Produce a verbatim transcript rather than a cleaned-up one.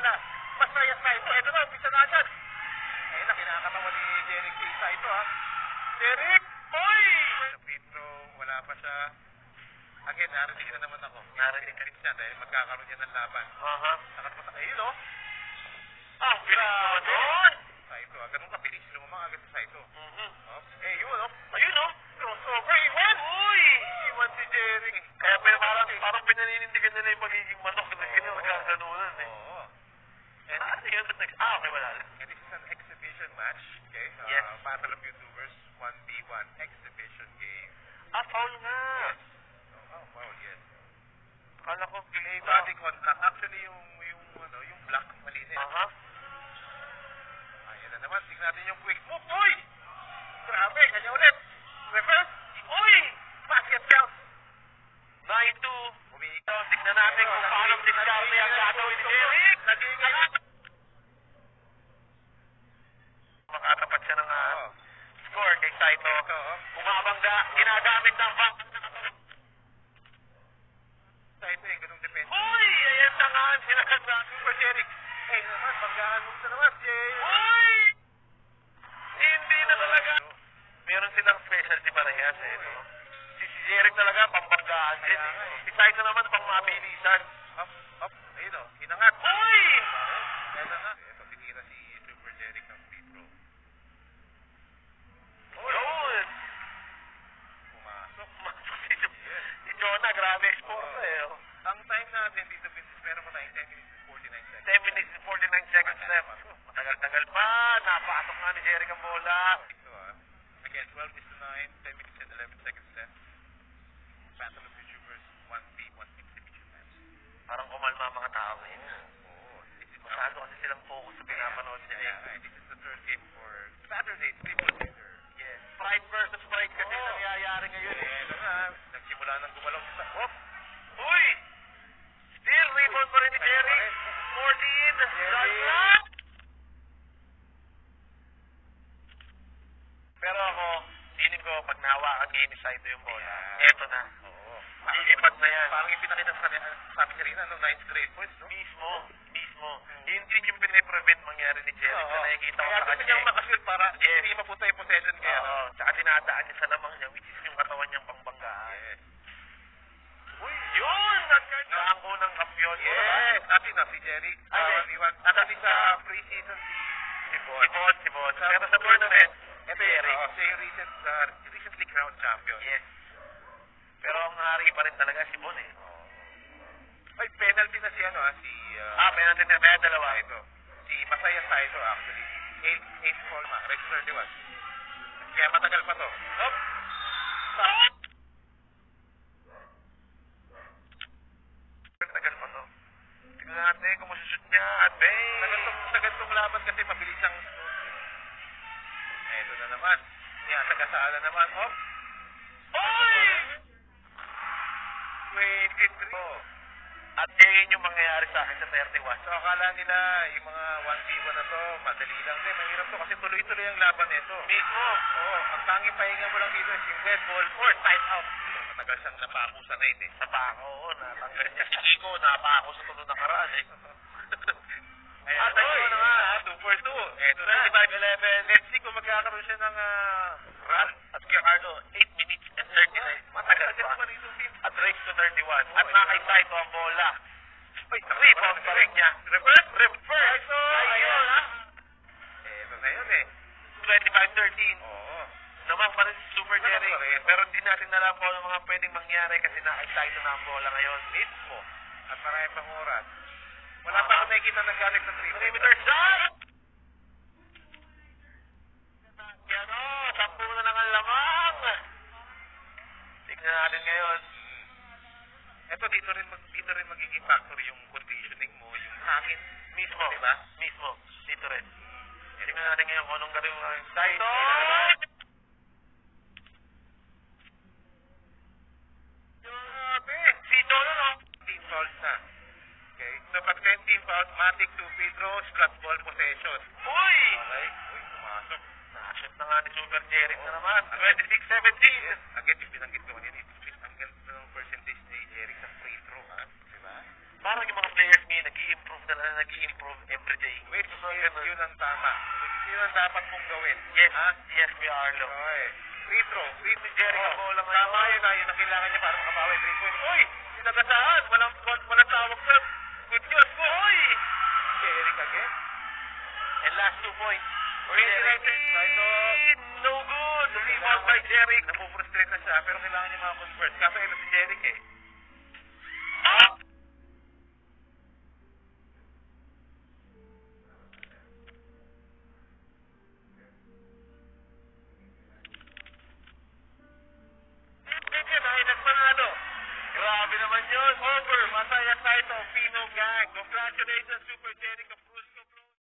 bola. Masaya Saito. Ito na, umpisa na agad. Ayun na, kinakatawa ni Jerick si Saito ha. Jerick! Hoy! Sa Pedro, wala pa siya. Again, narinig na naman ako. Narinig ka rin siya dahil magkakaroon niya ng laban. Aha. Nakatapatak. Ayun o. Ah, bilis naman doon! Saito, ah, ganun kabilis lumamang agad si Saito. Mhm. Oh, eh, yun o. Ayun o! Crossover, iwan! Uy! Iwan si Jerick. Kaya pero parang, parang pinaninindigan nila yung pagiging manok na sila magkakanunan eh. Oo. And ah, yun, ah, okay, wala lang. And this is an exhibition match, okay? Uh, Yes. Battle of YouTubers, one v one exhibition game. Ah, foul nga! Yes. Oh, oh wow, yes. Kala ko, play ba? Body contact. Actually, yung, yung, ano, yung block, malinis. Aha. Ayan na naman, tignan natin yung quick move. Uy! Grabe, kanya ulit. Reverse. Uy! Basket count. nine two. Umiikot. Tignan natin kung paano diskarte ang gagawin ni Jerick. Nag-iingat. Makatapat siya ng uh, Oo. score kay Saito. Ito, oh. Bumabangga, ginagamit ng back. Saito eh, ganung defense. Uy! Ayan na nga, sinakasama. Super Jerick. Eh, naman, banggaan mo sa naman, Jerick. Uy! Hindi na talaga. Meron silang specialty parehas eh, no? Si, si Jerick talaga, pambanggaan din eh. Si Saito naman, pang mabilisan. Up, up. Ayun o, hinangat. Uy! Ito na. Ito, tinira si Super Jerick ng free throw. Yun! Pumasok. Pumasok si, si Jonah, grabe sport Oo. eh. Oh. Ang time natin dito, Vinces, meron pa tayong ten minutes and forty-nine seconds. ten minutes and forty-nine seconds left. Matagal-tagal pa. Napasok nga ni Jerick ang bola. Ito ah. Again, twelve is to nine, ten minutes and eleven seconds left. Battle of YouTubers, one v one exhibition match. Parang kumalma ang mga tao eh. Oo. This is Masyado kasi silang focus sa pinapanood niya eh. Yeah, this is the third game for Saturday's Triple Header. Yes. Pride versus pride kasi Oo. nangyayari ngayon eh. Eh, ito na. Nagsimula ng gumalaw sa... Oh! Uy! Still, rebound pa rin ni Jerick. fourteen. Jerick! Pero ako, feeling ko, pag nahawakan ngayon ni Saito yung bola, Yeah. eto na. Oo. Lilipat na yan. Parang yung pinakita sa kanila, sabi niya rin, ano, ninth grade points, no? Mismo, mismo. Yun din yung piniprevent mangyari ni Jerick na nakikita ko Kaya sa gusto kanya. niyang makashoot para Yes. hindi mapunta yung possession kaya. Oo, tsaka dinadaan niya sa lamang niya, which is yung katawan niyang pangbanggaan. Yes. Uy, yun! Nagkanya ang unang kampiyon. Yes. Dati na si Jerick. Ay, Uh, yes. di ba? Actually sa pre-season si si Bon. Si Bon, si Bon. Pero sa tournament, ito Jerick. yung, oh, siya yung recent, uh, recently crowned champion. Yes. Pero ang hari pa rin talaga si Bon eh. Ay, penalty na si ano ah, si... Uh, Ah, penalty na kaya dalawa. ito. Si Masaya Saito actually. eight, eight foul ma. Rex thirty-one. Kaya matagal pa to. Hop! Stop! Tagal pa to. Tingnan natin kung masushoot niya. At bang! Sa gantong, sa gantong laban kasi mabilis ang... Eh, ito na naman. Yan, sa kasala naman. Hop! Oy! twenty-three. Oh. At yun yung mangyayari sa akin sa thirty-one. So, akala nila yung mga one v one na to, madali lang din. Mahirap to kasi tuloy-tuloy ang laban nito. Mismo. Oo, ang tanging pahinga mo lang dito is yung red ball or time out. Matagal siyang napako sa night eh. Napako, oo. Natanggal niya si Kiko. Napako sa tunod na karaan eh. Ayan, Ah, tayo oy, na nga. two for two. Eto na. twenty-five eleven. Let's see kung magkakaroon siya ng uh, Run. At kaya Carlo, eight minutes and thirty-nine. Matagal Matagal pa. naman ito, Tim. At race to thirty-one. Oh, At nakita ito ang bola. Ay, Rebound pa rin niya. Reverse, Reverse. Ayun ha. Eto na yun eh. twenty-five thirteen. Oo. Naman pa rin si Super Naman Jerick. pa rin. Pero hindi natin alam kung ano mga pwedeng mangyari kasi nakita na ang bola ngayon. Mismo. At marami pang oras. Wala pa ako nakikita ng galing sa three. Perimeter shot! Yan o, sampu na lang ang lamang. Tignan natin ngayon. Ito dito rin mag, dito rin magiging factor yung conditioning mo, yung hangin Mismo. Diba? Mismo. Dito rin. Tignan natin ngayon kung anong gawin mo ng side. Ito! Grabe! Si Dono, no? Team fouls na. Okay? So pag ten team fouls, matic two free throws, plus ball possession. Uy! Okay? Uy, pumasok. Nakashot na nga ni Super Jerick na naman. twenty-six seventeen. Yes. Again, yung binanggit ko kanina, ang ganda ng percentage ni Jerick sa free throw, ha? Diba? Parang yung mga players ngayon, nag-i-improve na lang, nag-i-improve every day. Wait, So, yun, ganun. yun ang tama. Yun ang dapat mong gawin. Yes, Ha? yes, Kuya Arlo. Okay. Free throw. Free throw. Jerick, Oh, ang bola ngayon. tama yun na. Yun ang kailangan niya para makabawi. Three point. Uy! Sinagasaan. Walang, walang tawag doon. Good news. Uy! Jerick again. And last two points. For Ready, Jerick. ready. Saito. No good. Rebound by Jerick. Napufrustrate na siya, pero kailangan niya mga convert. Kaso ito si Jerick eh.